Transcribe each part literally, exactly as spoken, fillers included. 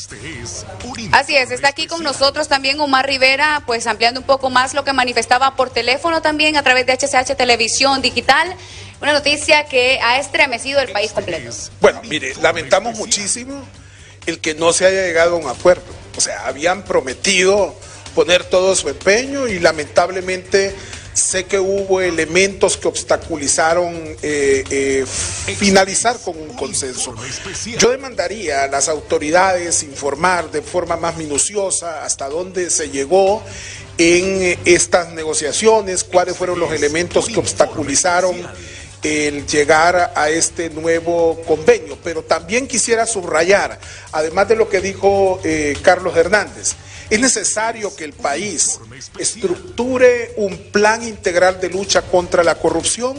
Así es, está aquí con nosotros también Omar Rivera, pues ampliando un poco más lo que manifestaba por teléfono también a través de H C H Televisión Digital, una noticia que ha estremecido el país completo. Bueno, mire, lamentamos muchísimo el que no se haya llegado a un acuerdo, o sea, habían prometido poner todo su empeño y lamentablemente sé que hubo elementos que obstaculizaron eh, eh, finalizar con un consenso. Yo demandaría a las autoridades informar de forma más minuciosa hasta dónde se llegó en estas negociaciones, cuáles fueron los elementos que obstaculizaron el llegar a este nuevo convenio. Pero también quisiera subrayar, además de lo que dijo eh, Carlos Hernández, es necesario que el país estructure un plan integral de lucha contra la corrupción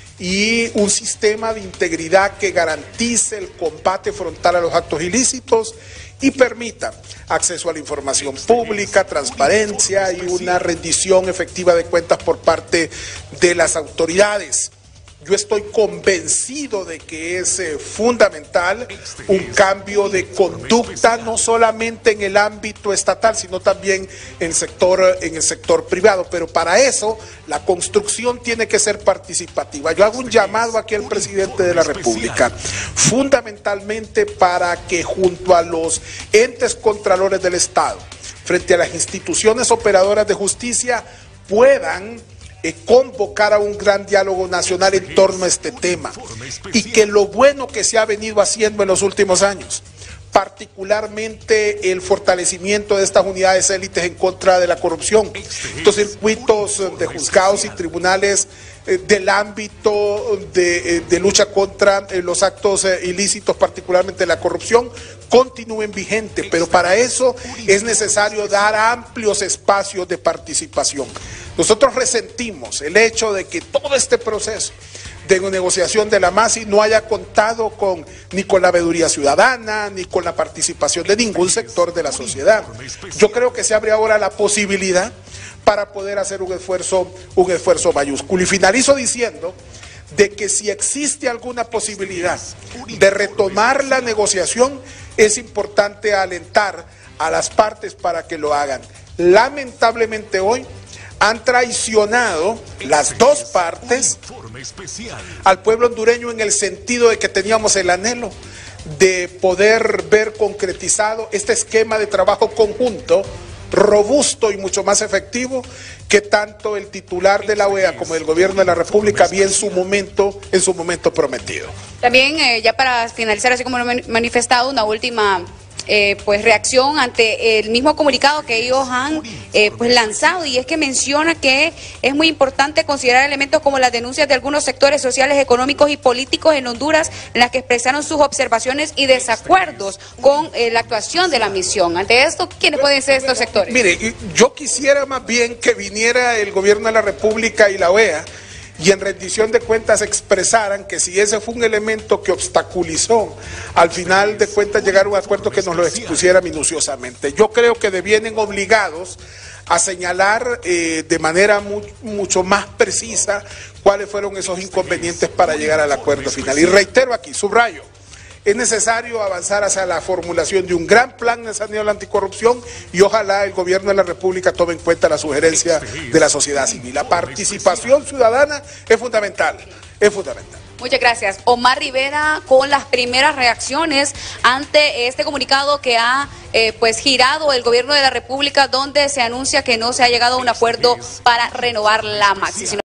y un sistema de integridad que garantice el combate frontal a los actos ilícitos y permita acceso a la información pública, transparencia y una rendición efectiva de cuentas por parte de las autoridades. Yo estoy convencido de que es eh, fundamental un cambio de conducta, no solamente en el ámbito estatal, sino también en el sector, en el sector privado. Pero para eso la construcción tiene que ser participativa. Yo hago un llamado aquí al presidente de la República, fundamentalmente para que junto a los entes contralores del Estado, frente a las instituciones operadoras de justicia, puedan convocar a un gran diálogo nacional en torno a este tema y que lo bueno que se ha venido haciendo en los últimos años, particularmente el fortalecimiento de estas unidades élites en contra de la corrupción, estos circuitos de juzgados y tribunales eh, del ámbito de, de lucha contra eh, los actos eh, ilícitos, particularmente la corrupción, continúen vigentes, pero para eso es necesario dar amplios espacios de participación. Nosotros resentimos el hecho de que todo este proceso de negociación de la M A S I no haya contado con ni con la veeduría ciudadana, ni con la participación de ningún sector de la sociedad. Yo creo que se abre ahora la posibilidad para poder hacer un esfuerzo, un esfuerzo mayúsculo. Y finalizo diciendo de que si existe alguna posibilidad de retomar la negociación, es importante alentar a las partes para que lo hagan. Lamentablemente hoy han traicionado las dos partes al pueblo hondureño en el sentido de que teníamos el anhelo de poder ver concretizado este esquema de trabajo conjunto robusto y mucho más efectivo que tanto el titular de la O E A como el gobierno de la República había en su momento, en su momento prometido. También, eh, ya para finalizar, así como lo he manifestado, una última Eh, pues reacción ante el mismo comunicado que ellos han eh, pues lanzado, y es que menciona que es muy importante considerar elementos como las denuncias de algunos sectores sociales, económicos y políticos en Honduras, en las que expresaron sus observaciones y desacuerdos con eh, la actuación de la misión. Ante esto, ¿quiénes pueden ser estos sectores? Mire, yo quisiera más bien que viniera el gobierno de la República y la O E A y en rendición de cuentas expresaran que si ese fue un elemento que obstaculizó al final de cuentas llegar a un acuerdo, que nos lo expusiera minuciosamente. Yo creo que devienen obligados a señalar eh, de manera mu mucho más precisa cuáles fueron esos inconvenientes para llegar al acuerdo final. Y reitero aquí, subrayo, es necesario avanzar hacia la formulación de un gran plan nacional de la anticorrupción y ojalá el gobierno de la República tome en cuenta la sugerencia de la sociedad civil. La participación ciudadana es fundamental, es fundamental. Muchas gracias. Omar Rivera con las primeras reacciones ante este comunicado que ha eh, pues girado el gobierno de la República, donde se anuncia que no se ha llegado a un acuerdo para renovar la M A S I.